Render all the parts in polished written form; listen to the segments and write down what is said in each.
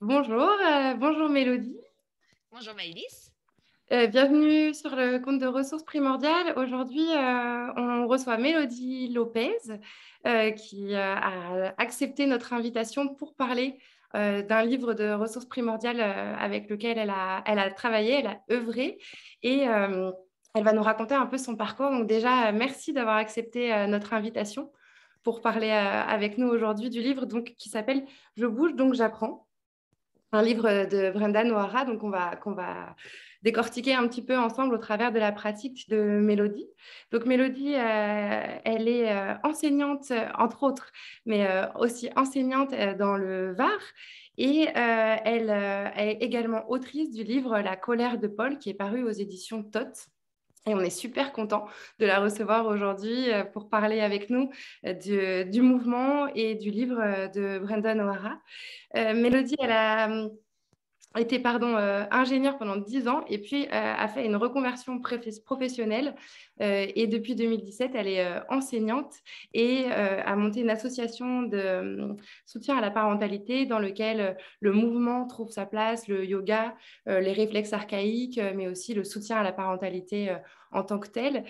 Bonjour Mélodie. Bonjour Maëlys. Bienvenue sur le compte de ressources primordiales. Aujourd'hui, on reçoit Mélodie Lopez qui a accepté notre invitation pour parler d'un livre de ressources primordiales avec lequel elle a travaillé, elle a œuvré et elle va nous raconter un peu son parcours. Donc déjà, merci d'avoir accepté notre invitation pour parler avec nous aujourd'hui du livre donc, qui s'appelle Je bouge donc j'apprends, un livre de Brenda O'Hara, donc qu'on va décortiquer un petit peu ensemble au travers de la pratique de Mélodie. Donc Mélodie, elle est enseignante, entre autres, mais aussi enseignante dans le Var. Et elle est également autrice du livre La colère de Paul, qui est paru aux éditions Tot. Et on est super content de la recevoir aujourd'hui pour parler avec nous du mouvement et du livre de Brenda O'Hara. Mélodie, elle a été ingénieure pendant 10 ans et puis a fait une reconversion professionnelle. Et depuis 2017, elle est enseignante et a monté une association de soutien à la parentalité dans lequel le mouvement trouve sa place, le yoga, les réflexes archaïques, mais aussi le soutien à la parentalité en tant que tel.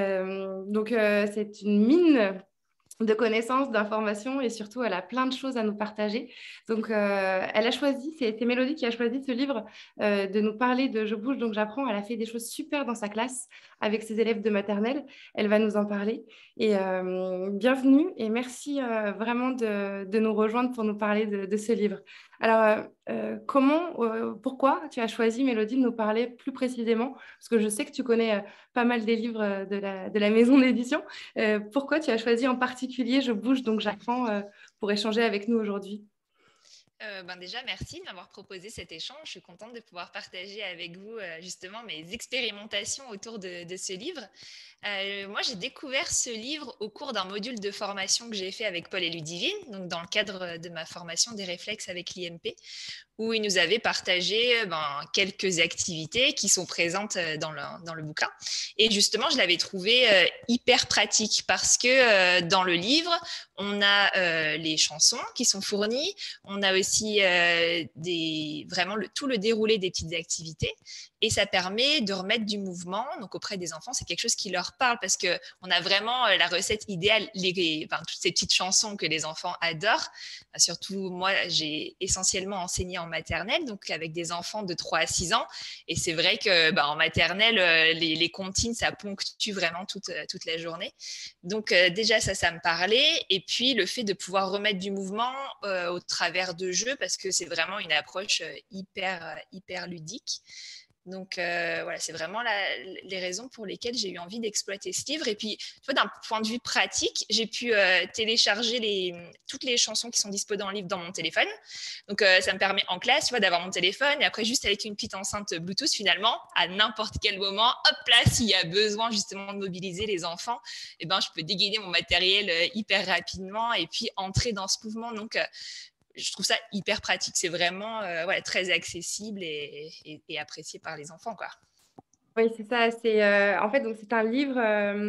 C'est une mine de connaissances, d'informations et surtout, elle a plein de choses à nous partager. Donc, elle a choisi, c'est Mélodie qui a choisi ce livre de nous parler de Je bouge, donc j'apprends. Elle a fait des choses super dans sa classe avec ses élèves de maternelle. Elle va nous en parler. Et bienvenue et merci vraiment de nous rejoindre pour nous parler de ce livre. Alors, pourquoi tu as choisi, Mélodie, de nous parler plus précisément? Parce que je sais que tu connais pas mal des livres de la maison d'édition. Pourquoi tu as choisi en particulier Je bouge, donc j'apprends pour échanger avec nous aujourd'hui? Déjà, merci de m'avoir proposé cet échange. Je suis contente de pouvoir partager avec vous justement mes expérimentations autour de ce livre. Moi, j'ai découvert ce livre au cours d'un module de formation que j'ai fait avec Paul et Ludivine, donc dans le cadre de ma formation des réflexes avec l'IMP, où il nous avait partagé quelques activités qui sont présentes dans le bouquin. Et justement, je l'avais trouvé hyper pratique parce que dans le livre, on a les chansons qui sont fournies, on a aussi vraiment tout le déroulé des petites activités et ça permet de remettre du mouvement. Donc auprès des enfants, c'est quelque chose qui leur parle parce qu'on a vraiment la recette idéale, toutes ces petites chansons que les enfants adorent. Surtout, moi, j'ai essentiellement enseigné en maternelle, donc avec des enfants de 3 à 6 ans. Et c'est vrai que en maternelle, les comptines, ça ponctue vraiment toute la journée. Donc déjà, ça me parlait. Et puis, le fait de pouvoir remettre du mouvement au travers de jeux, parce que c'est vraiment une approche hyper ludique. Donc voilà, c'est vraiment les raisons pour lesquelles j'ai eu envie d'exploiter ce livre. Et puis, tu vois, d'un point de vue pratique, j'ai pu télécharger toutes les chansons qui sont dispo dans le livre dans mon téléphone. Donc ça me permet en classe, tu vois, d'avoir mon téléphone et après juste avec une petite enceinte Bluetooth finalement, à n'importe quel moment, hop là, s'il y a besoin justement de mobiliser les enfants, je peux dégainer mon matériel hyper rapidement et puis entrer dans ce mouvement. Donc je trouve ça hyper pratique. C'est vraiment très accessible et apprécié par les enfants, quoi. Oui, c'est ça. En fait, donc c'est un livre.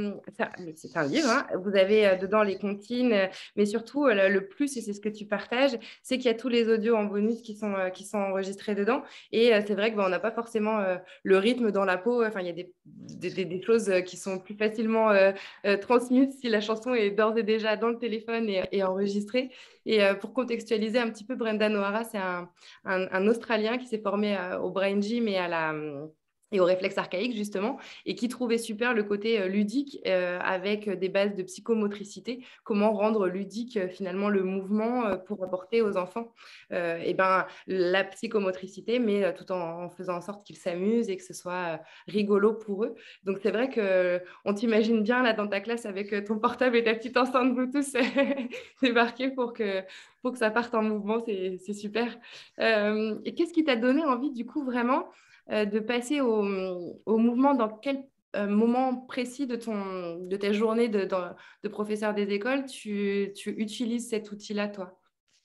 C'est un livre, hein. Vous avez dedans les comptines, mais surtout le plus, et c'est ce que tu partages, c'est qu'il y a tous les audios en bonus qui sont enregistrés dedans. Et c'est vrai qu'on n'a pas forcément le rythme dans la peau. Enfin, il y a des choses qui sont plus facilement transmises si la chanson est d'ores et déjà dans le téléphone et enregistrée. Et pour contextualiser un petit peu, Brendan O'Hara, c'est un Australien qui s'est formé au Brain Gym et au réflexe archaïque, justement, et qui trouvait super le côté ludique avec des bases de psychomotricité, comment rendre ludique finalement le mouvement pour apporter aux enfants la psychomotricité, mais tout en faisant en sorte qu'ils s'amusent et que ce soit rigolo pour eux. Donc c'est vrai qu'on t'imagine bien là dans ta classe avec ton portable et ta petite enceinte Bluetooth débarquer pour que ça parte en mouvement, c'est super. Et qu'est-ce qui t'a donné envie du coup vraiment de passer au mouvement dans quel moment précis de ta journée de professeur des écoles tu utilises cet outil-là, toi?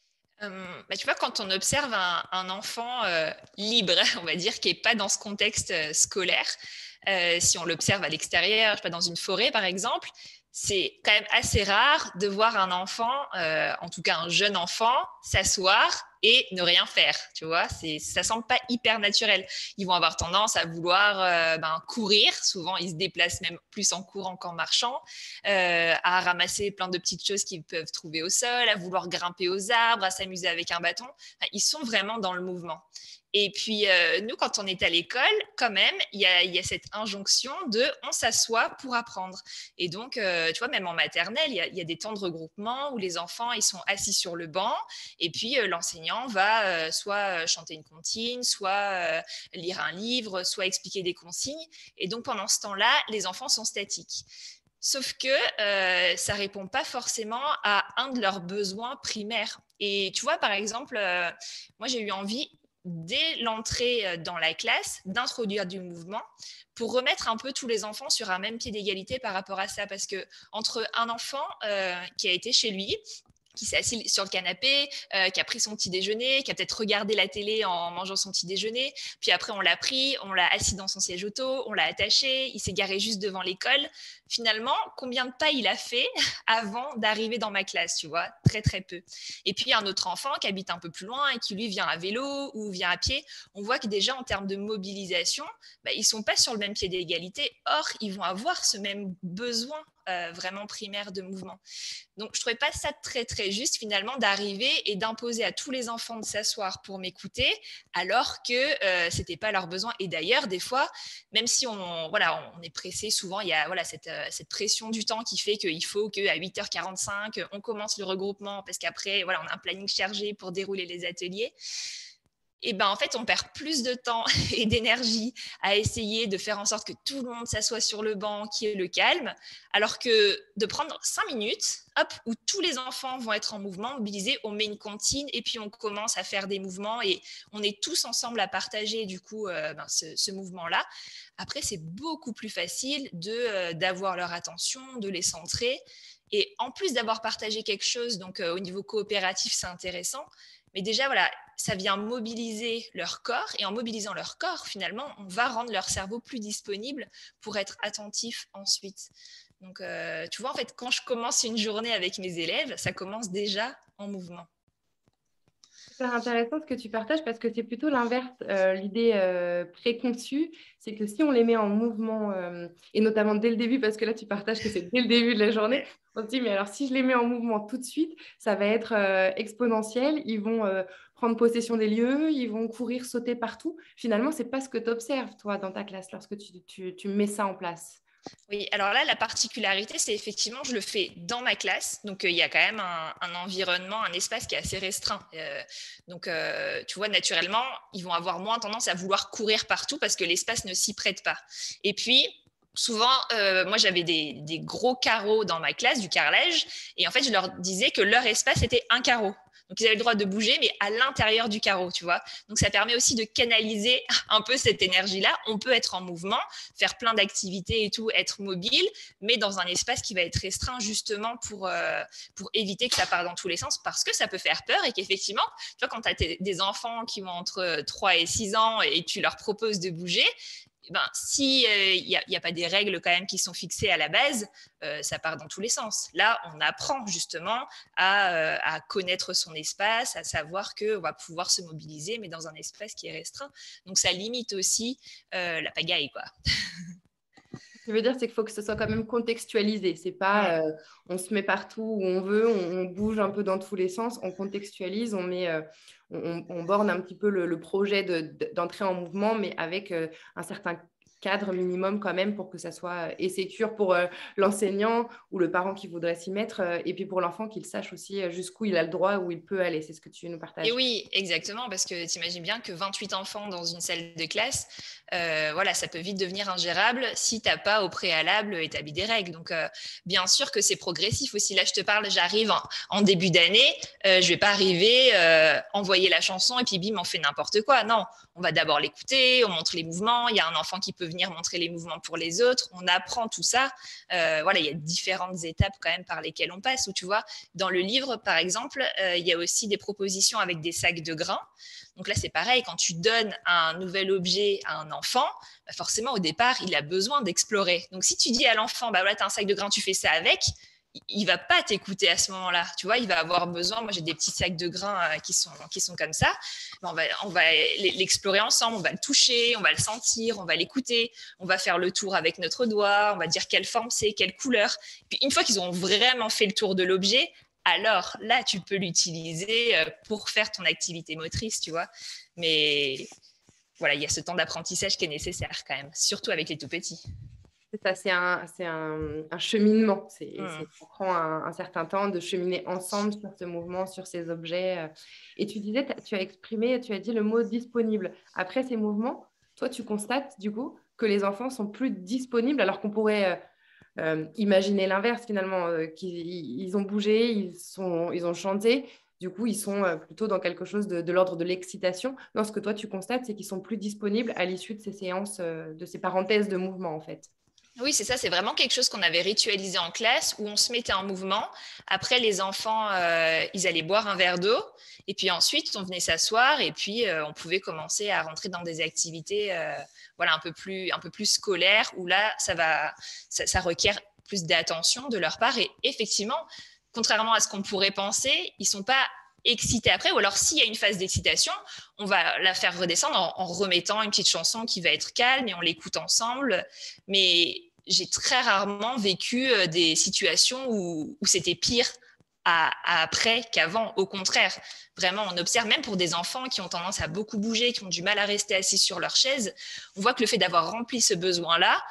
Tu vois, quand on observe un enfant libre, on va dire, qui n'est pas dans ce contexte scolaire, si on l'observe à l'extérieur, je sais pas, dans une forêt par exemple, c'est quand même assez rare de voir un enfant, en tout cas un jeune enfant, s'asseoir et ne rien faire, tu vois. Ça semble pas hyper naturel. Ils vont avoir tendance à vouloir courir. Souvent, ils se déplacent même plus en courant qu'en marchant, à ramasser plein de petites choses qu'ils peuvent trouver au sol, à vouloir grimper aux arbres, à s'amuser avec un bâton. Enfin, ils sont vraiment dans le mouvement. Et puis, nous, quand on est à l'école, quand même, il y a cette injonction de on s'assoit pour apprendre. Et donc, tu vois, même en maternelle, il y a des temps de regroupement où les enfants, ils sont assis sur le banc et puis l'enseignant va soit chanter une comptine, soit lire un livre, soit expliquer des consignes. Et donc, pendant ce temps-là, les enfants sont statiques. Sauf que ça ne répond pas forcément à un de leurs besoins primaires. Et tu vois, par exemple, moi, j'ai eu envie dès l'entrée dans la classe, d'introduire du mouvement pour remettre un peu tous les enfants sur un même pied d'égalité par rapport à ça. Parce que entre un enfant qui a été chez lui, qui s'est assis sur le canapé, qui a pris son petit déjeuner, qui a peut-être regardé la télé en mangeant son petit déjeuner, puis après on l'a pris, on l'a assis dans son siège auto, on l'a attaché, il s'est garé juste devant l'école. Finalement, combien de pas il a fait avant d'arriver dans ma classe, tu vois? Très, très peu. Et puis un autre enfant qui habite un peu plus loin et qui lui vient à vélo ou vient à pied, on voit que déjà en termes de mobilisation, ils ne sont pas sur le même pied d'égalité. Or, ils vont avoir ce même besoin vraiment primaire de mouvement. Donc, je ne trouvais pas ça très, très juste finalement d'arriver et d'imposer à tous les enfants de s'asseoir pour m'écouter alors que ce n'était pas leur besoin. Et d'ailleurs, des fois, même si on est pressé, souvent, il y a cette pression du temps qui fait qu'il faut qu'à 8h45, on commence le regroupement parce qu'après, on a un planning chargé pour dérouler les ateliers. Et en fait, on perd plus de temps et d'énergie à essayer de faire en sorte que tout le monde s'assoie sur le banc, qu'il y ait le calme, alors que de prendre 5 minutes, hop, où tous les enfants vont être en mouvement, mobilisés, on met une comptine et puis on commence à faire des mouvements et on est tous ensemble à partager du coup ce mouvement-là. Après, c'est beaucoup plus facile d'avoir leur attention, de les centrer. Et en plus d'avoir partagé quelque chose, donc au niveau coopératif, c'est intéressant. Mais déjà, ça vient mobiliser leur corps. Et en mobilisant leur corps, finalement, on va rendre leur cerveau plus disponible pour être attentif ensuite. Donc, tu vois, en fait, quand je commence une journée avec mes élèves, ça commence déjà en mouvement. C'est intéressant ce que tu partages parce que c'est plutôt l'inverse. L'idée préconçue, c'est que si on les met en mouvement, et notamment dès le début, parce que là tu partages que c'est dès le début de la journée, on se dit, mais alors si je les mets en mouvement tout de suite, ça va être exponentiel. Ils vont prendre possession des lieux, ils vont courir, sauter partout. Finalement, ce n'est pas ce que tu observes, toi, dans ta classe, lorsque tu mets ça en place. Oui, alors là, la particularité, c'est effectivement, je le fais dans ma classe. Donc, il y a quand même un environnement, un espace qui est assez restreint. Donc, tu vois, naturellement, ils vont avoir moins tendance à vouloir courir partout parce que l'espace ne s'y prête pas. Et puis, souvent, moi, j'avais des gros carreaux dans ma classe, du carrelage. Et en fait, je leur disais que leur espace était un carreau. Donc, ils avaient le droit de bouger, mais à l'intérieur du carreau, tu vois. Donc, ça permet aussi de canaliser un peu cette énergie-là. On peut être en mouvement, faire plein d'activités et tout, être mobile, mais dans un espace qui va être restreint justement pour éviter que ça parte dans tous les sens, parce que ça peut faire peur et qu'effectivement, tu vois, quand tu as des enfants qui ont entre 3 et 6 ans et tu leur proposes de bouger, si il n'y a pas des règles quand même qui sont fixées à la base, ça part dans tous les sens. Là, on apprend justement à connaître son espace, à savoir qu'on va pouvoir se mobiliser, mais dans un espace qui est restreint. Donc, ça limite aussi la pagaille, quoi. Ce qui veut dire, c'est qu'il faut que ce soit quand même contextualisé. C'est pas on se met partout où on veut, on bouge un peu dans tous les sens, on contextualise, on borne un petit peu le projet d'entrer en mouvement, mais avec un certain cadre minimum quand même pour que ça soit et sécure pour l'enseignant ou le parent qui voudrait s'y mettre, et puis pour l'enfant qu'il sache aussi jusqu'où il a le droit, où il peut aller. C'est ce que tu nous partages. Et oui, exactement, parce que tu imagines bien que 28 enfants dans une salle de classe, ça peut vite devenir ingérable si tu n'as pas au préalable établi des règles. Donc, bien sûr que c'est progressif aussi. Là, je te parle, j'arrive en début d'année, je ne vais pas arriver, envoyer la chanson et puis bim, on fait n'importe quoi. Non, on va d'abord l'écouter, on montre les mouvements. Il y a un enfant qui peut venir montrer les mouvements pour les autres. On apprend tout ça. Il y a différentes étapes quand même par lesquelles on passe. Où tu vois, dans le livre, par exemple, il y a aussi des propositions avec des sacs de grains. Donc là, c'est pareil, quand tu donnes un nouvel objet à un enfant, forcément, au départ, il a besoin d'explorer. Donc si tu dis à l'enfant, tu as un sac de grains, tu fais ça avec, il va pas t'écouter à ce moment-là. Tu vois, il va avoir besoin. Moi, j'ai des petits sacs de grains qui sont comme ça. On va l'explorer ensemble. On va le toucher, on va le sentir, on va l'écouter. On va faire le tour avec notre doigt. On va dire quelle forme c'est, quelle couleur. Puis une fois qu'ils ont vraiment fait le tour de l'objet, alors là, tu peux l'utiliser pour faire ton activité motrice, tu vois. Mais voilà, il y a ce temps d'apprentissage qui est nécessaire quand même, surtout avec les tout petits. C'est ça, c'est un cheminement. Ça prend un certain temps de cheminer ensemble sur ce mouvement, sur ces objets. Et tu disais, tu as exprimé, tu as dit le mot disponible. Après ces mouvements, toi, tu constates du coup que les enfants sont plus disponibles, alors qu'on pourrait imaginer l'inverse finalement, qu'ils ont bougé, ils ont chanté. Du coup, ils sont plutôt dans quelque chose de l'ordre de l'excitation. Non, ce que toi, tu constates, c'est qu'ils sont plus disponibles à l'issue de ces séances, de ces parenthèses de mouvement, en fait. Oui, c'est ça, c'est vraiment quelque chose qu'on avait ritualisé en classe où on se mettait en mouvement. Après, les enfants, ils allaient boire un verre d'eau et puis ensuite, on venait s'asseoir et puis on pouvait commencer à rentrer dans des activités voilà, un peu plus scolaires où là, ça requiert plus d'attention de leur part. Et effectivement, contrairement à ce qu'on pourrait penser, ils sont pas excités après, ou alors s'il y a une phase d'excitation, on va la faire redescendre en remettant une petite chanson qui va être calme et on l'écoute ensemble. Mais j'ai très rarement vécu des situations où c'était pire après qu'avant. Au contraire, vraiment, on observe même pour des enfants qui ont tendance à beaucoup bouger, qui ont du mal à rester assis sur leur chaise, on voit que le fait d'avoir rempli ce besoin-là,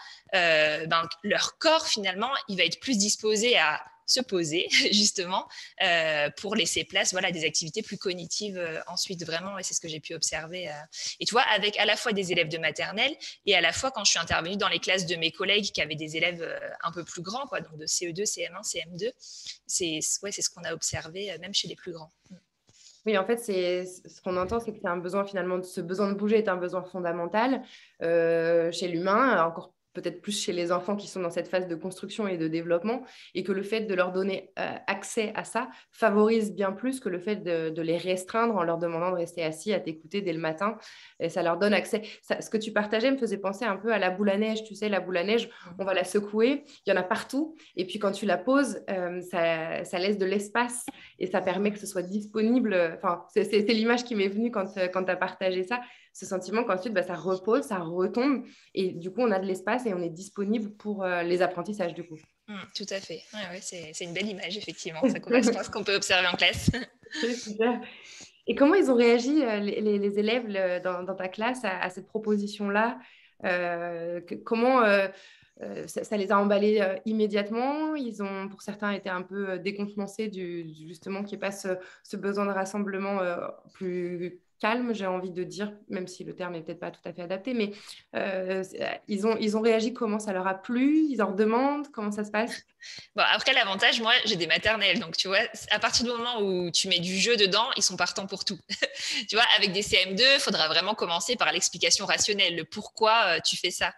leur corps, finalement, il va être plus disposé à se poser, justement, pour laisser place voilà, à des activités plus cognitives ensuite, vraiment, et c'est ce que j'ai pu observer. Et tu vois, avec à la fois des élèves de maternelle et à la fois quand je suis intervenue dans les classes de mes collègues qui avaient des élèves un peu plus grands, quoi, donc de CE2, CM1, CM2, c'est ce qu'on a observé, même chez les plus grands. Oui, en fait, ce qu'on entend, c'est que c'est un besoin finalement, ce besoin de bouger est un besoin fondamental chez l'humain, encore peut-être plus chez les enfants qui sont dans cette phase de construction et de développement, et que le fait de leur donner accès à ça favorise bien plus que le fait de les restreindre en leur demandant de rester assis à t'écouter dès le matin. Et ça leur donne accès. Ce que tu partageais me faisait penser un peu à la boule à neige. Tu sais, la boule à neige, on va la secouer, il y en a partout, et puis quand tu la poses, ça laisse de l'espace et ça permet que ce soit disponible. Enfin, c'est l'image qui m'est venue quand tu as partagé ça, ce sentiment qu'ensuite, ça repose, ça retombe, et du coup, on a de l'espace et on est disponible pour les apprentissages, du coup. Tout à fait. Ouais, c'est une belle image, effectivement. Ça correspond à ce qu'on peut observer en classe. Super. Et comment ils ont réagi, les élèves dans ta classe, à cette proposition-là comment ça les a emballés immédiatement. Ils ont, pour certains, été un peu décontenancés justement qu'il n'y ait pas ce besoin de rassemblement plus calme, j'ai envie de dire, même si le terme n'est peut-être pas tout à fait adapté, mais ils ont réagi comment? Ça leur a plu? Ils en redemandent? Comment ça se passe? Bon, après, l'avantage, moi, j'ai des maternelles. Donc, tu vois, à partir du moment où tu mets du jeu dedans, ils sont partants pour tout. Tu vois, avec des CM2, il faudra vraiment commencer par l'explication rationnelle, le pourquoi tu fais ça.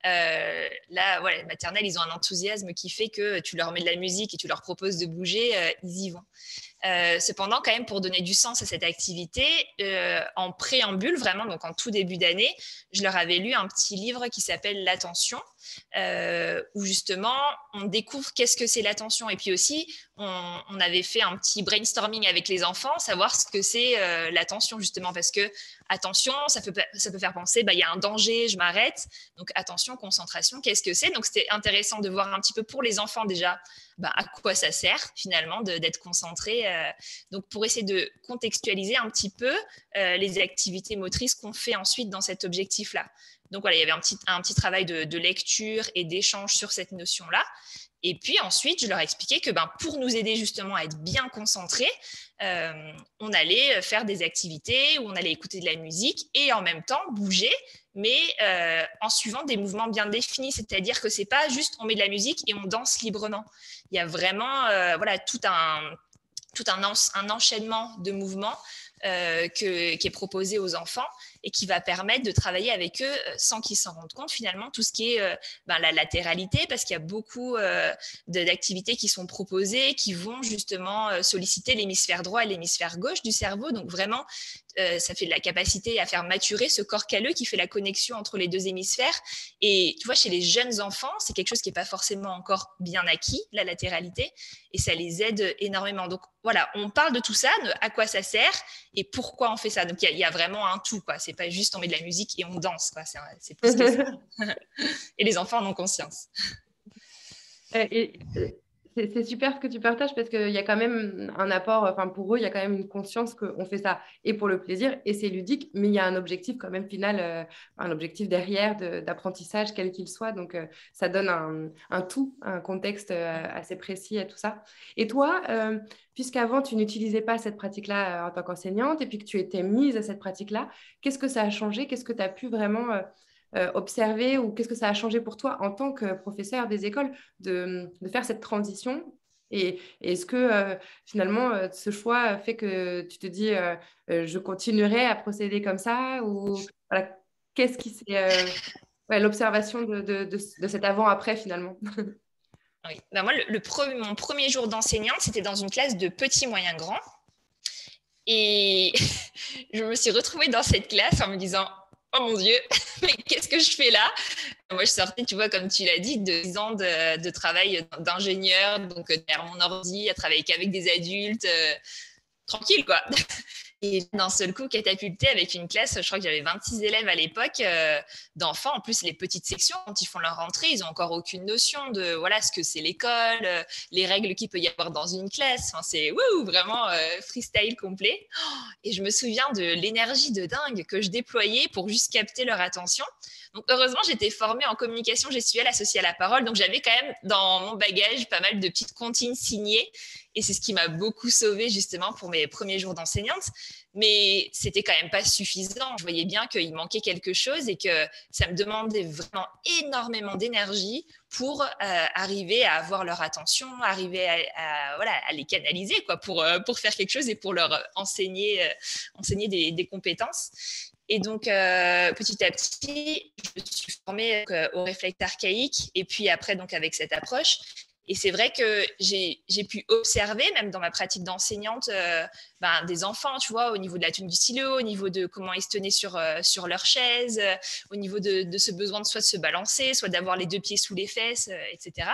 Là, ouais, les maternelles, ils ont un enthousiasme qui fait que tu leur mets de la musique et tu leur proposes de bouger, ils y vont. Cependant, quand même, pour donner du sens à cette activité, en préambule, vraiment, donc en tout début d'année, je leur avais lu un petit livre qui s'appelle L'attention, où justement, on découvre qu'est-ce que c'est l'attention. Et puis aussi, on avait fait un petit brainstorming avec les enfants, savoir ce que c'est l'attention, justement, parce que attention, ça peut faire penser, il y a un danger, je m'arrête. Donc attention, concentration, qu'est-ce que c'est? Donc c'était intéressant de voir un petit peu pour les enfants déjà, à quoi ça sert finalement d'être concentré. Donc pour essayer de contextualiser un petit peu les activités motrices qu'on fait ensuite dans cet objectif-là. Donc voilà, il y avait un petit travail de lecture et d'échange sur cette notion-là. Et puis ensuite, je leur ai expliqué que pour nous aider justement à être bien concentrés, on allait faire des activités où on allait écouter de la musique et en même temps bouger, mais en suivant des mouvements bien définis. C'est-à-dire que c'est pas juste on met de la musique et on danse librement. Il y a vraiment voilà, tout un enchaînement de mouvements qui est proposé aux enfants. et qui va permettre de travailler avec eux sans qu'ils s'en rendent compte finalement, tout ce qui est la latéralité, parce qu'il y a beaucoup d'activités qui sont proposées, qui vont justement solliciter l'hémisphère droit et l'hémisphère gauche du cerveau. Donc vraiment, ça fait de la capacité à faire maturer ce corps calleux qui fait la connexion entre les deux hémisphères. Et tu vois, chez les jeunes enfants, c'est quelque chose qui n'est pas forcément encore bien acquis, la latéralité, et ça les aide énormément. Donc voilà, on parle de tout ça, de à quoi ça sert et pourquoi on fait ça. Donc il y a vraiment un tout, quoi. C'est pas juste on met de la musique et on danse, quoi. C'est plus que ça. Et les enfants en ont conscience. Et c'est super ce que tu partages parce qu'il y a quand même un apport, enfin pour eux, il y a quand même une conscience qu'on fait ça et pour le plaisir et c'est ludique, mais il y a un objectif quand même final, un objectif derrière d'apprentissage, quel qu'il soit. Donc ça donne un tout, un contexte assez précis à tout ça. Et toi, puisqu'avant tu n'utilisais pas cette pratique-là en tant qu'enseignante et puis que tu étais mise à cette pratique-là, qu'est-ce que ça a changé? Qu'est-ce que tu as pu vraiment observer ou qu'est-ce que ça a changé pour toi en tant que professeur des écoles de faire cette transition et est-ce que finalement ce choix fait que tu te dis je continuerai à procéder comme ça ou voilà, qu'est-ce qui c'est ouais, l'observation de cet avant-après finalement. Oui. Ben moi, mon premier jour d'enseignante, c'était dans une classe de petits, moyens, grands. Et je me suis retrouvée dans cette classe en me disant oh mon Dieu, mais qu'est-ce que je fais là? Moi, je sortais, tu vois, comme tu l'as dit, de 10 ans de travail d'ingénieur, donc derrière mon ordi, à travailler qu'avec des adultes, tranquille, quoi. Et d'un seul coup, catapulté avec une classe, je crois que j'avais 26 élèves à l'époque, d'enfants. En plus, les petites sections, quand ils font leur rentrée, ils n'ont encore aucune notion de voilà, ce que c'est l'école, les règles qu'il peut y avoir dans une classe. Enfin, c'est vraiment freestyle complet. Et je me souviens de l'énergie de dingue que je déployais pour juste capter leur attention. Donc, heureusement, j'étais formée en communication gestuelle associée à la parole. Donc, j'avais quand même dans mon bagage pas mal de petites comptines signées. Et c'est ce qui m'a beaucoup sauvée justement pour mes premiers jours d'enseignante. Mais c'était quand même pas suffisant. Je voyais bien qu'il manquait quelque chose et que ça me demandait vraiment énormément d'énergie pour arriver à avoir leur attention, arriver à les canaliser quoi, pour faire quelque chose et pour leur enseigner des compétences. Et donc, petit à petit, je me suis formée au réflexe archaïque et puis après, donc, avec cette approche. Et c'est vrai que j'ai pu observer, même dans ma pratique d'enseignante, des enfants, tu vois, au niveau de la tenue du stylo, au niveau de comment ils se tenaient sur leur chaise, au niveau de ce besoin de soit de se balancer, soit d'avoir les deux pieds sous les fesses, etc.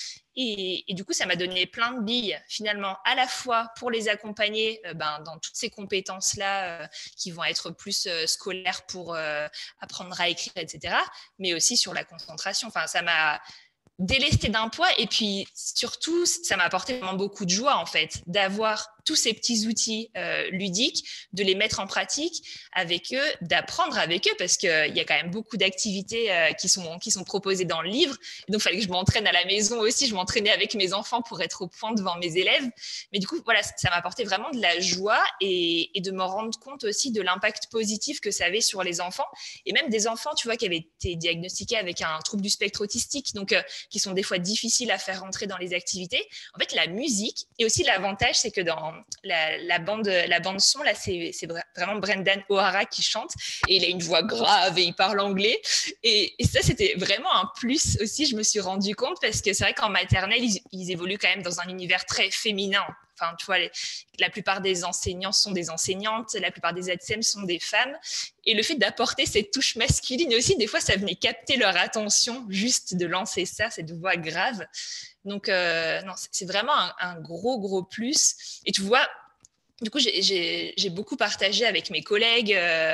Et du coup, ça m'a donné plein de billes, finalement, à la fois pour les accompagner dans toutes ces compétences-là qui vont être plus scolaires pour apprendre à écrire, etc., mais aussi sur la concentration. Enfin, ça m'a délesté d'un poids et puis surtout ça m'a apporté vraiment beaucoup de joie en fait d'avoir tous ces petits outils ludiques, de les mettre en pratique avec eux, d'apprendre avec eux parce qu'il y a quand même beaucoup d'activités qui sont proposées dans le livre. Et donc il fallait que je m'entraîne à la maison aussi, je m'entraînais avec mes enfants pour être au point devant mes élèves. Mais du coup voilà, ça m'a apporté vraiment de la joie et de me rendre compte aussi de l'impact positif que ça avait sur les enfants et même des enfants tu vois qui avaient été diagnostiqués avec un trouble du spectre autistique donc qui sont des fois difficiles à faire rentrer dans les activités. En fait, la musique, et aussi l'avantage, c'est que dans la bande son, là, c'est vraiment Brendan O'Hara qui chante, et il a une voix grave et il parle anglais. Et ça, c'était vraiment un plus aussi, je me suis rendu compte, parce que c'est vrai qu'en maternelle, ils évoluent quand même dans un univers très féminin. Enfin, tu vois, la plupart des enseignants sont des enseignantes, la plupart des ATSEM sont des femmes. Et le fait d'apporter cette touche masculine aussi, des fois, ça venait capter leur attention, juste de lancer ça, cette voix grave. Donc, non, c'est vraiment un gros, gros plus. Et tu vois, du coup, j'ai beaucoup partagé avec mes collègues.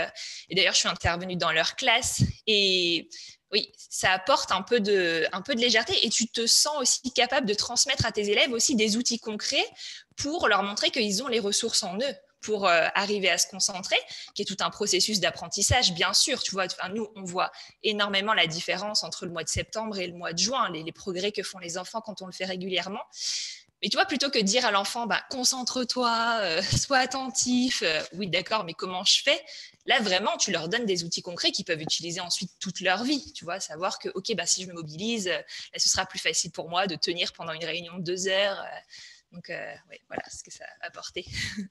Et d'ailleurs, je suis intervenue dans leur classe. Et oui, ça apporte un peu de légèreté et tu te sens aussi capable de transmettre à tes élèves aussi des outils concrets pour leur montrer qu'ils ont les ressources en eux pour arriver à se concentrer, qui est tout un processus d'apprentissage, bien sûr. Tu vois, nous, on voit énormément la différence entre le mois de septembre et le mois de juin, les progrès que font les enfants quand on le fait régulièrement. Mais tu vois, plutôt que de dire à l'enfant, concentre-toi, sois attentif, oui, d'accord, mais comment je fais? Là, vraiment, tu leur donnes des outils concrets qu'ils peuvent utiliser ensuite toute leur vie. Tu vois, savoir que, OK, si je me mobilise, là, ce sera plus facile pour moi de tenir pendant une réunion de 2 heures. Donc, oui, voilà ce que ça a apporté.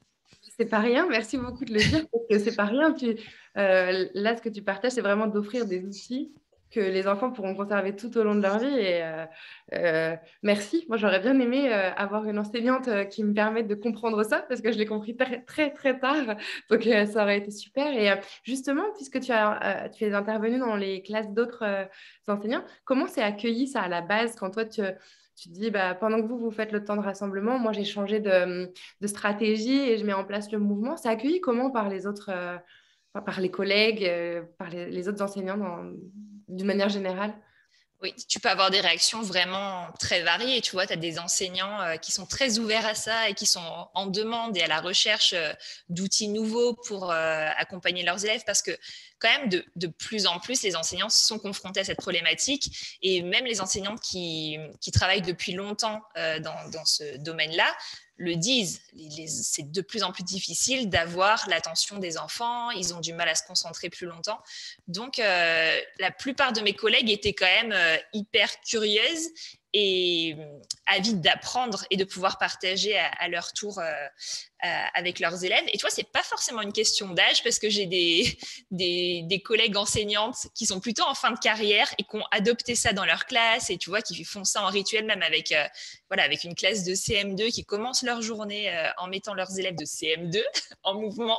C'est pas rien, merci beaucoup de le dire, parce que c'est pas rien. Là, ce que tu partages, c'est vraiment d'offrir des outils que les enfants pourront conserver tout au long de leur vie. Et merci. Moi, j'aurais bien aimé avoir une enseignante qui me permette de comprendre ça, parce que je l'ai compris très, très, très tard. Donc, ça aurait été super. Et justement, puisque tu es intervenu dans les classes d'autres enseignants, comment c'est accueilli ça à la base quand toi, tu te dis, bah, pendant que vous faites le temps de rassemblement, moi, j'ai changé de stratégie et je mets en place le mouvement. C'est accueilli comment par les autres, par les collègues, par les autres enseignants d'une manière générale? Oui, tu peux avoir des réactions vraiment très variées. Tu vois, tu as des enseignants qui sont très ouverts à ça et qui sont en demande et à la recherche d'outils nouveaux pour accompagner leurs élèves parce que quand même, de plus en plus, les enseignants sont confrontés à cette problématique et même les enseignantes qui travaillent depuis longtemps dans ce domaine-là le disent. C'est de plus en plus difficile d'avoir l'attention des enfants. Ils ont du mal à se concentrer plus longtemps. Donc, la plupart de mes collègues étaient quand même hyper curieuses et avides d'apprendre et de pouvoir partager à leur tour avec leurs élèves. Et tu vois, c'est pas forcément une question d'âge parce que j'ai des collègues enseignantes qui sont plutôt en fin de carrière et qui ont adopté ça dans leur classe et tu vois, qui font ça en rituel même avec, voilà, avec une classe de CM2 qui commence leur journée en mettant leurs élèves de CM2 en mouvement.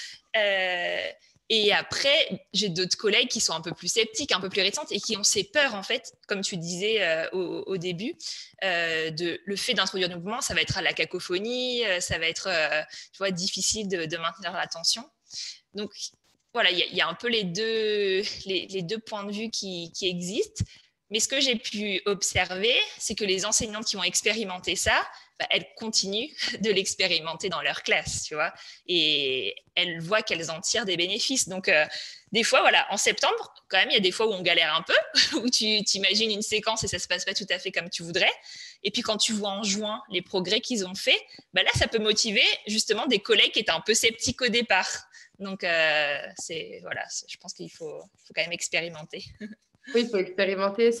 Et après, j'ai d'autres collègues qui sont un peu plus sceptiques, un peu plus réticentes et qui ont ces peurs, en fait, comme tu disais au début, le fait d'introduire du mouvement, ça va être à la cacophonie, ça va être tu vois, difficile de maintenir l'attention. Donc, voilà, il y a un peu les deux points de vue qui existent. Mais ce que j'ai pu observer, c'est que les enseignantes qui ont expérimenté ça, bah, elles continuent de l'expérimenter dans leur classe, tu vois, et elles voient qu'elles en tirent des bénéfices. Donc, des fois, voilà, en septembre, quand même, il y a des fois où on galère un peu, où tu t'imagines une séquence et ça se passe pas tout à fait comme tu voudrais. Et puis, quand tu vois en juin les progrès qu'ils ont fait, bah là, ça peut motiver justement des collègues qui étaient un peu sceptiques au départ. Donc, voilà, je pense qu'il faut quand même expérimenter. Oui, il faut expérimenter,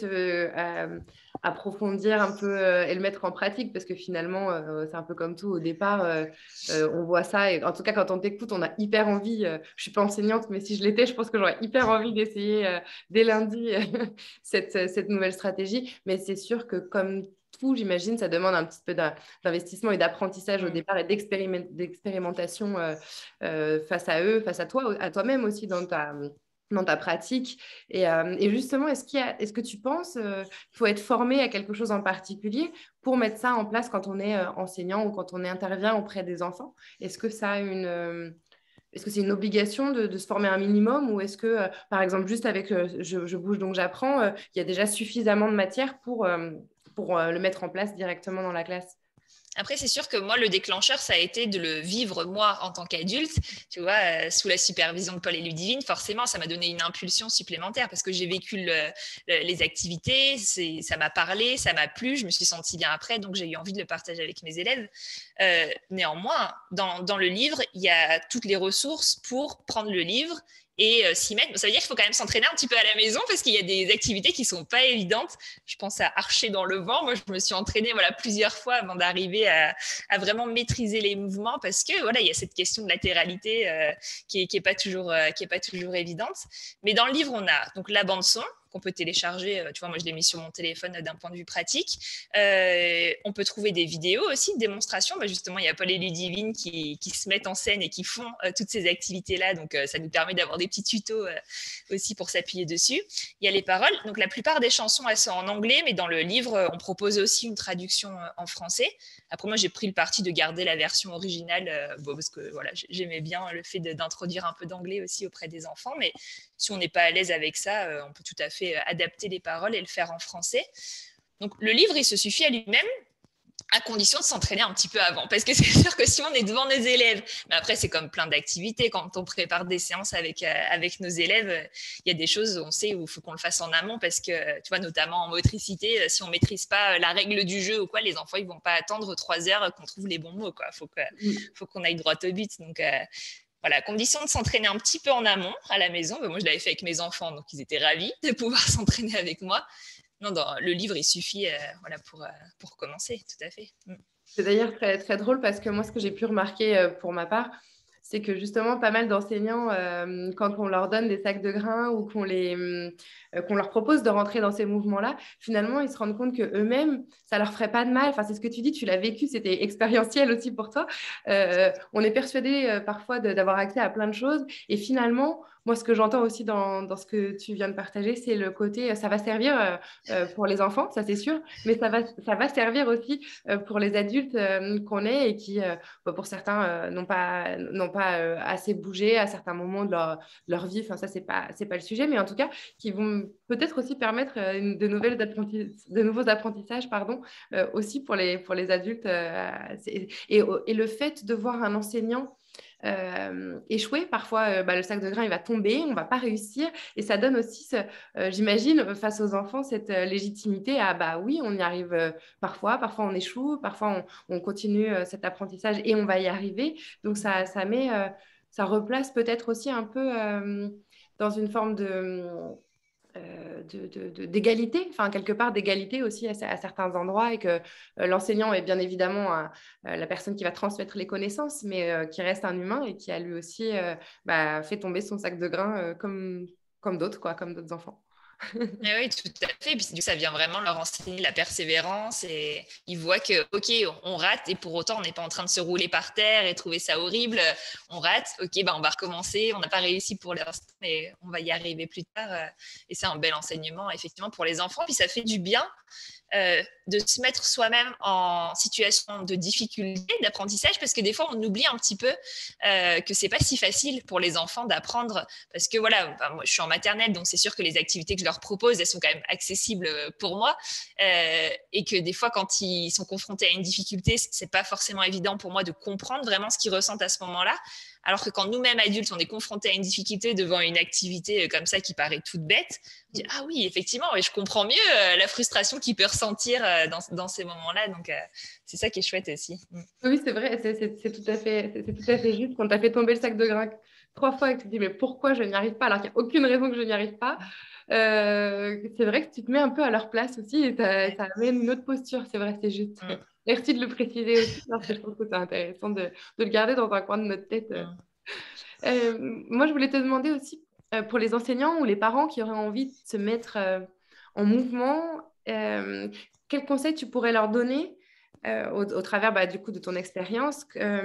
approfondir un peu et le mettre en pratique parce que finalement, c'est un peu comme tout. Au départ, on voit ça et en tout cas, quand on t'écoute, on a hyper envie. Je ne suis pas enseignante, mais si je l'étais, je pense que j'aurais hyper envie d'essayer dès lundi cette nouvelle stratégie. Mais c'est sûr que comme tout, j'imagine, ça demande un petit peu d'investissement et d'apprentissage au départ et d'expérimentation face à eux, face à toi, à toi-même aussi dans ta pratique. Et justement, est-ce que tu penses qu'il faut être formé à quelque chose en particulier pour mettre ça en place quand on est enseignant ou quand on intervient auprès des enfants? Est-ce que ça a est-ce que c'est une obligation de se former un minimum ou est-ce que, par exemple, juste avec je bouge donc j'apprends, il y a déjà suffisamment de matière pour le mettre en place directement dans la classe? Après, c'est sûr que moi, le déclencheur, ça a été de le vivre moi en tant qu'adulte, tu vois, sous la supervision de Paul et Ludivine. Forcément, ça m'a donné une impulsion supplémentaire parce que j'ai vécu les activités, ça m'a parlé, ça m'a plu, je me suis sentie bien après, donc j'ai eu envie de le partager avec mes élèves. Néanmoins, dans le livre, il y a toutes les ressources pour prendre le livre et s'y mettre. Ça veut dire qu'il faut quand même s'entraîner un petit peu à la maison parce qu'il y a des activités qui sont pas évidentes. Je pense à archer dans le vent. Moi, je me suis entraînée voilà, plusieurs fois avant d'arriver à vraiment maîtriser les mouvements parce que voilà, il y a cette question de latéralité qui est pas toujours évidente. Mais dans le livre, on a donc la bande son qu'on peut télécharger. Tu vois, moi, je l'ai mis sur mon téléphone d'un point de vue pratique. On peut trouver des vidéos aussi de démonstration. Bah, justement, il y a Paul et Ludivine qui se mettent en scène et qui font toutes ces activités-là. Donc, ça nous permet d'avoir des petits tutos aussi pour s'appuyer dessus. Il y a les paroles. Donc, la plupart des chansons, elles sont en anglais, mais dans le livre, on propose aussi une traduction en français. Après, moi, j'ai pris le parti de garder la version originale parce que voilà, j'aimais bien le fait d'introduire un peu d'anglais aussi auprès des enfants. Mais si on n'est pas à l'aise avec ça, on peut tout à fait adapter les paroles et le faire en français. Donc, le livre, il se suffit à lui-même à condition de s'entraîner un petit peu avant. Parce que c'est sûr que si on est devant nos élèves, mais après, c'est comme plein d'activités. Quand on prépare des séances avec nos élèves, il y a des choses, on sait, où il faut qu'on le fasse en amont parce que, tu vois, notamment en motricité, si on ne maîtrise pas la règle du jeu ou quoi, les enfants, ils ne vont pas attendre 3 heures qu'on trouve les bons mots, quoi. Faut qu'on aille droit au but. Donc, voilà, condition de s'entraîner un petit peu en amont à la maison. Moi, je l'avais fait avec mes enfants, donc ils étaient ravis de pouvoir s'entraîner avec moi. Non, dans le livre, il suffit voilà, pour commencer, tout à fait. C'est d'ailleurs très, très drôle parce que moi, ce que j'ai pu remarquer pour ma part, c'est que justement, pas mal d'enseignants, quand on leur donne des sacs de grains ou qu'on leur propose de rentrer dans ces mouvements-là, finalement, ils se rendent compte qu'eux-mêmes, ça leur ferait pas de mal. Enfin, c'est ce que tu dis, tu l'as vécu, c'était expérientiel aussi pour toi. On est persuadé parfois d'avoir accès à plein de choses. Et finalement, moi, ce que j'entends aussi dans ce que tu viens de partager, c'est le côté, ça va servir pour les enfants, ça c'est sûr, mais ça va servir aussi pour les adultes qu'on est et qui, pour certains, n'ont pas assez bougé à certains moments leur vie. Enfin, ça, c'est pas le sujet, mais en tout cas, qui vont peut-être aussi permettre de nouveaux apprentissages pardon, aussi pour les adultes. Et le fait de voir un enseignant échouer. Parfois, le sac de grains, il va tomber, on va pas réussir. Et ça donne aussi, j'imagine, face aux enfants, cette légitimité à, bah oui, on y arrive parfois on échoue, parfois on continue cet apprentissage et on va y arriver. Donc, ça replace peut-être aussi un peu dans une forme d'égalité, enfin quelque part d'égalité aussi à certains endroits et que l'enseignant est bien évidemment la personne qui va transmettre les connaissances, mais qui reste un humain et qui a lui aussi fait tomber son sac de grains comme d'autres, quoi, comme d'autres enfants. Ah oui, tout à fait. Puis, du coup, ça vient vraiment leur enseigner la persévérance et ils voient que, OK, on rate et pour autant, on n'est pas en train de se rouler par terre et trouver ça horrible. On rate, OK, bah, on va recommencer. On n'a pas réussi pour l'instant, mais on va y arriver plus tard. Et c'est un bel enseignement, effectivement, pour les enfants. Puis ça fait du bien de se mettre soi-même en situation de difficulté d'apprentissage parce que des fois on oublie un petit peu que c'est pas si facile pour les enfants d'apprendre parce que voilà, moi je suis en maternelle donc c'est sûr que les activités que je leur propose elles sont quand même accessibles pour moi et que des fois quand ils sont confrontés à une difficulté c'est pas forcément évident pour moi de comprendre vraiment ce qu'ils ressentent à ce moment-là. Alors que quand nous-mêmes adultes, on est confrontés à une difficulté devant une activité comme ça qui paraît toute bête, on dit ah oui, effectivement, et je comprends mieux la frustration qu'il peut ressentir dans ces moments-là. Donc, c'est ça qui est chouette aussi. Oui, c'est vrai, c'est tout à fait juste. Quand tu as fait tomber le sac de grains 3 fois et que tu te dis, mais pourquoi je n'y arrive pas alors qu'il n'y a aucune raison que je n'y arrive pas, c'est vrai que tu te mets un peu à leur place aussi et Ouais. ça amène une autre posture. C'est vrai, c'est juste. Mm, Merci de le préciser aussi parce que je trouve que c'est intéressant de le garder dans un coin de notre tête. mm. Moi, je voulais te demander aussi, pour les enseignants ou les parents qui auraient envie de se mettre en mouvement, quels conseils tu pourrais leur donner au travers du coup de ton expérience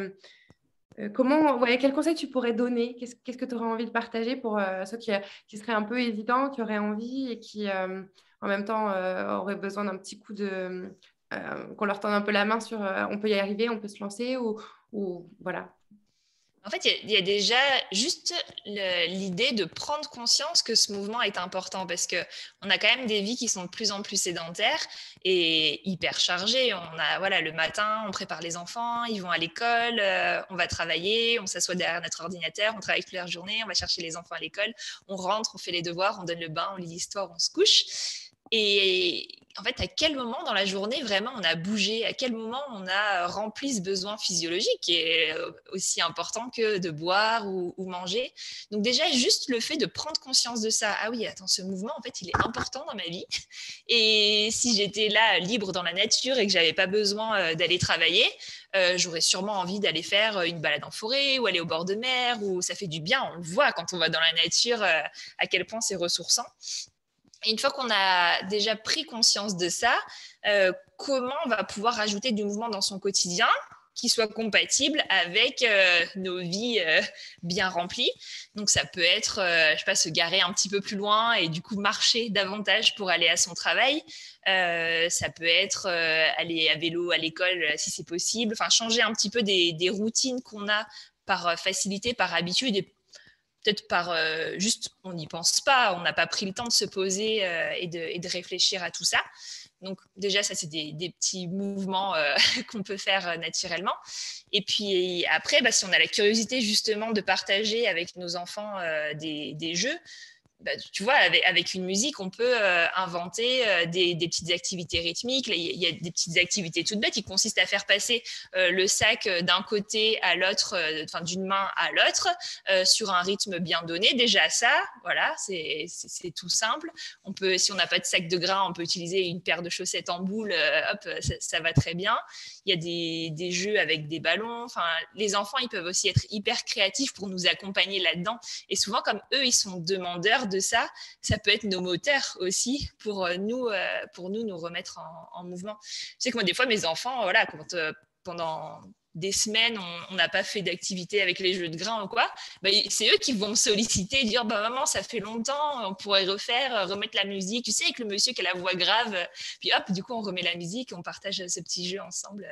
quels conseils tu pourrais donner? Qu'est-ce que tu aurais envie de partager pour ceux qui seraient un peu hésitants, qui auraient envie et qui, en même temps, auraient besoin d'un petit coup qu'on leur tende un peu la main sur on peut y arriver, on peut se lancer ou voilà. En fait, il y a déjà juste l'idée de prendre conscience que ce mouvement est important parce que on a quand même des vies qui sont de plus en plus sédentaires et hyper chargées. On a, voilà, le matin, on prépare les enfants, ils vont à l'école, on va travailler, on s'assoit derrière notre ordinateur, on travaille toute la journée, on va chercher les enfants à l'école, on rentre, on fait les devoirs, on donne le bain, on lit l'histoire, on se couche. Et en fait, à quel moment dans la journée vraiment on a bougé, à quel moment on a rempli ce besoin physiologique qui est aussi important que de boire ou manger. Donc déjà, juste le fait de prendre conscience de ça, ah oui, attends, ce mouvement, en fait, il est important dans ma vie. Et si j'étais là, libre dans la nature et que j'avais pas besoin d'aller travailler, j'aurais sûrement envie d'aller faire une balade en forêt ou aller au bord de mer, où ça fait du bien. On le voit quand on va dans la nature, à quel point c'est ressourçant. Et une fois qu'on a déjà pris conscience de ça, comment on va pouvoir rajouter du mouvement dans son quotidien qui soit compatible avec nos vies bien remplies. Donc ça peut être, je sais pas, se garer un petit peu plus loin et du coup marcher davantage pour aller à son travail. Ça peut être aller à vélo à l'école si c'est possible. Enfin, changer un petit peu des routines qu'on a par facilité, par habitude et peut-être par juste on n'y pense pas, on n'a pas pris le temps de se poser et de réfléchir à tout ça. Donc déjà, ça, c'est des petits mouvements qu'on peut faire naturellement. Et puis après, si on a la curiosité justement de partager avec nos enfants des jeux, bah, tu vois, avec une musique, on peut inventer des petites activités rythmiques. Il y a des petites activités toutes bêtes qui consistent à faire passer le sac d'un côté à l'autre, enfin d'une main à l'autre, sur un rythme bien donné. Déjà ça, voilà, c'est tout simple. On peut, si on n'a pas de sac de grains, on peut utiliser une paire de chaussettes en boule. Hop, ça va très bien. Il y a des jeux avec des ballons. Enfin, les enfants, ils peuvent aussi être hyper créatifs pour nous accompagner là-dedans. Et souvent, comme eux, ils sont demandeurs de ça, ça peut être nos moteurs aussi pour nous remettre en mouvement. Je sais que moi, des fois, mes enfants, voilà, quand pendant des semaines, on n'a pas fait d'activité avec les jeux de grains ou quoi, bah, c'est eux qui vont me solliciter et dire bah, maman, ça fait longtemps, on pourrait remettre la musique, tu sais, avec le monsieur qui a la voix grave. Puis hop, du coup, on remet la musique et on partage ce petit jeu ensemble.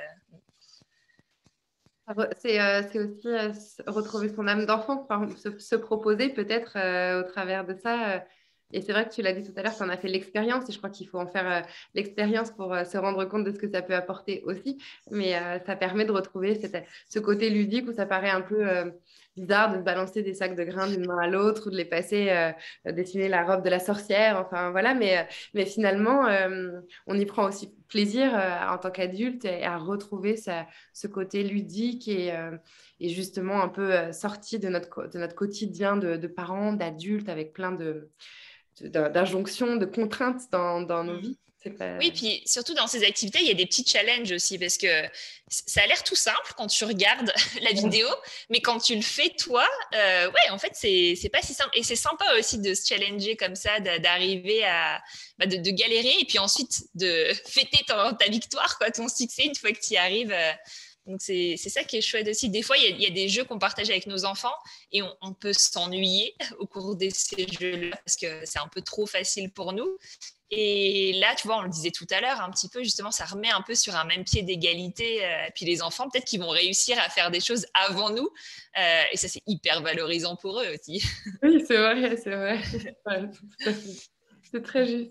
C'est aussi retrouver son âme d'enfant, enfin, se proposer peut-être au travers de ça. Et c'est vrai que tu l'as dit tout à l'heure, tu en as fait l'expérience et je crois qu'il faut en faire l'expérience pour se rendre compte de ce que ça peut apporter aussi. Mais ça permet de retrouver ce côté ludique où ça paraît un peu bizarre de se balancer des sacs de grains d'une main à l'autre ou de les passer, dessiner la robe de la sorcière. Enfin voilà, mais finalement, on y prend aussi plaisir en tant qu'adulte et à retrouver ce côté ludique et justement un peu sorti de notre quotidien de parents, d'adultes avec plein d'injonctions, de contraintes dans nos vies. C'est pas... Oui, puis surtout dans ces activités, il y a des petits challenges aussi parce que ça a l'air tout simple quand tu regardes la vidéo, mais quand tu le fais toi, ouais, en fait, c'est pas si simple. Et c'est sympa aussi de se challenger comme ça, d'arriver à de galérer et puis ensuite de fêter ta victoire, quoi, ton succès une fois que tu y arrives. Donc c'est ça qui est chouette aussi. Des fois, il y a des jeux qu'on partage avec nos enfants et on peut s'ennuyer au cours de ces jeux-là parce que c'est un peu trop facile pour nous. Et là, tu vois, on le disait tout à l'heure, un petit peu, justement, ça remet un peu sur un même pied d'égalité. Puis les enfants, peut-être qu'ils vont réussir à faire des choses avant nous. Et ça, c'est hyper valorisant pour eux aussi. Oui, c'est vrai, c'est vrai. Ouais, tout à fait. C'est très juste.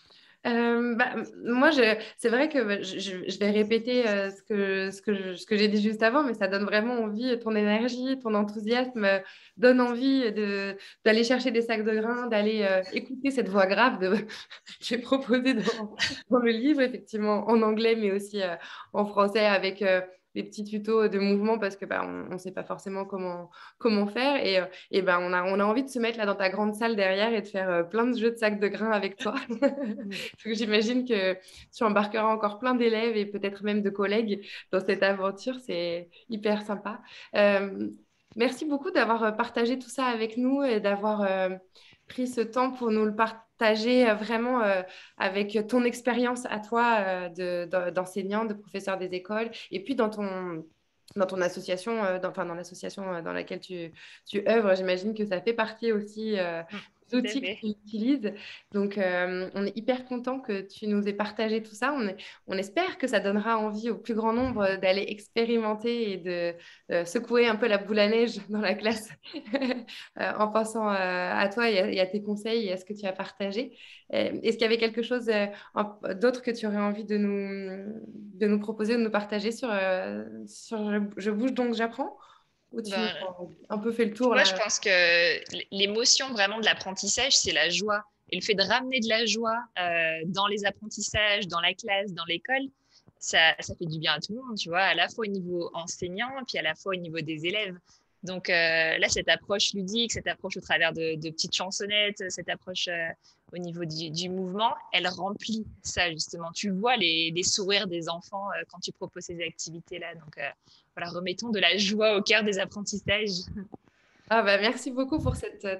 Moi, c'est vrai que je vais répéter ce que j'ai dit juste avant, mais ça donne vraiment envie. Ton énergie, ton enthousiasme donne envie d'aller chercher des sacs de grains, d'aller écouter cette voix grave qui est proposée dans le livre, effectivement, en anglais, mais aussi en français avec des petits tutos de mouvement parce que on ne sait pas forcément comment faire. Et on a envie de se mettre là dans ta grande salle derrière et de faire plein de jeux de sacs de grains avec toi. Parce que j'imagine que tu embarqueras encore plein d'élèves et peut-être même de collègues dans cette aventure. C'est hyper sympa. Euh, Merci beaucoup d'avoir partagé tout ça avec nous et d'avoir pris ce temps pour nous le partager vraiment avec ton expérience à toi d'enseignant, de professeur des écoles et puis dans ton association, dans l'association dans laquelle tu œuvres, j'imagine que ça fait partie aussi des Tout à outils que fait. tu utilises. Donc, on est hyper content que tu nous aies partagé tout ça. On espère que ça donnera envie au plus grand nombre d'aller expérimenter et de secouer un peu la boule à neige dans la classe en pensant à toi et à tes conseils et à ce que tu as partagé. Est-ce qu'il y avait quelque chose d'autre que tu aurais envie de nous proposer ou de nous partager sur Je bouge donc j'apprends? Ou tu Ben, as un peu fait le tu tour vois, je là? pense que l'émotion vraiment de l'apprentissage, c'est la joie. Et le fait de ramener de la joie dans les apprentissages, dans la classe, dans l'école, ça fait du bien à tout le monde, tu vois, à la fois au niveau enseignant, puis à la fois au niveau des élèves. Donc là, cette approche ludique, cette approche au travers de petites chansonnettes, cette approche au niveau du mouvement, elle remplit ça, justement. Tu vois les sourires des enfants quand tu proposes ces activités-là. Donc voilà, remettons de la joie au cœur des apprentissages. Merci beaucoup pour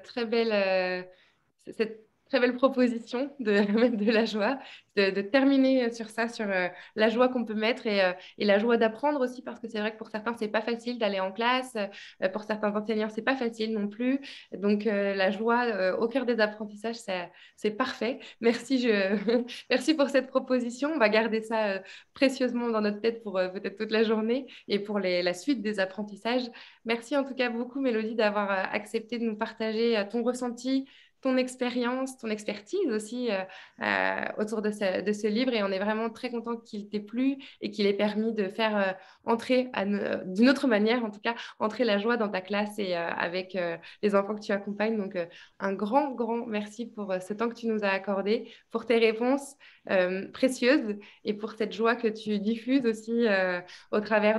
cette très belle proposition de mettre de la joie, de terminer sur ça, sur la joie qu'on peut mettre et la joie d'apprendre aussi, parce que c'est vrai que pour certains, c'est pas facile d'aller en classe, pour certains enseignants, c'est pas facile non plus. Donc, la joie au cœur des apprentissages, c'est parfait. Merci, merci pour cette proposition. On va garder ça précieusement dans notre tête pour peut-être toute la journée et pour la suite des apprentissages. Merci en tout cas beaucoup, Mélodie, d'avoir accepté de nous partager ton ressenti, ton expérience, ton expertise aussi autour de ce livre. Et on est vraiment très content qu'il t'ait plu et qu'il ait permis de faire entrer, d'une autre manière en tout cas, entrer la joie dans ta classe et avec les enfants que tu accompagnes. Donc, un grand, grand merci pour ce temps que tu nous as accordé, pour tes réponses précieuses et pour cette joie que tu diffuses aussi au travers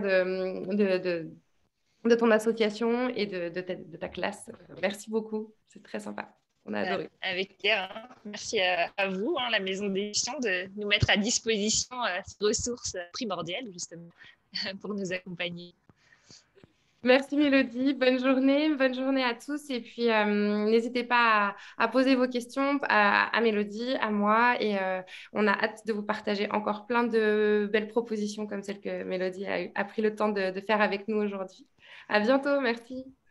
de ton association et de ta classe. Merci beaucoup, c'est très sympa. On a adoré. Avec plaisir. Hein. Merci à vous, hein, la maison d'édition, de nous mettre à disposition ces ressources primordiales, justement, pour nous accompagner. Merci Mélodie, bonne journée à tous et puis n'hésitez pas à poser vos questions à Mélodie, à moi et on a hâte de vous partager encore plein de belles propositions comme celle que Mélodie a pris le temps de faire avec nous aujourd'hui. À bientôt, merci.